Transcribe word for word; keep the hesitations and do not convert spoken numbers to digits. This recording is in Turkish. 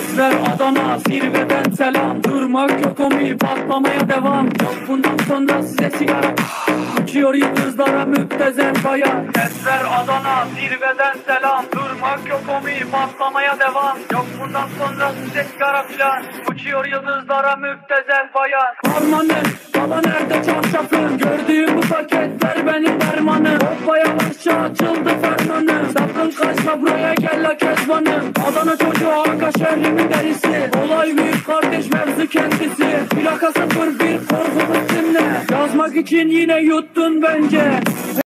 Kesver Adana zirveden selam. Durmak yok omi patlamaya devam. Yok bundan sonra size sigara. Uçuyor yıldızlara müptezel bayan. Kesver Adana zirveden selam. Durmak yok omi patlamaya devam. Yok bundan sonra size sigara filan. Uçuyor yıldızlara müptezel bayan. Harmanım baba nerede çarşafın? Gördüğüm bu paketler benim dermanım. Hoppa yavaşça açıldı fermanım. Sakın kaçma buraya gel la kezbanım. Adana çocuğu arka şehrimin derisi. Olay büyük kardeş mevzu kendisi. Plaka sıfır bir korku isimle. Yazmak için yine yuttun bence.